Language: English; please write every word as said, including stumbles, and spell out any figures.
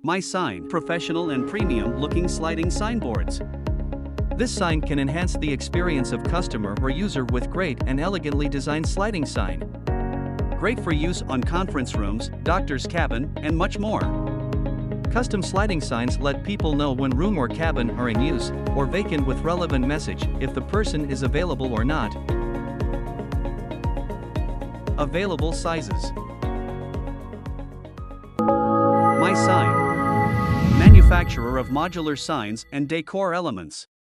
MYSIGN professional and premium-looking sliding signboards. This sign can enhance the experience of customer or user with great and elegantly designed sliding sign. Great for use on conference rooms, doctor's cabin, and much more. Custom sliding signs let people know when room or cabin are in use, or vacant with relevant message if the person is available or not. Available sizes. MYSIGN, manufacturer of modular signs and decor elements.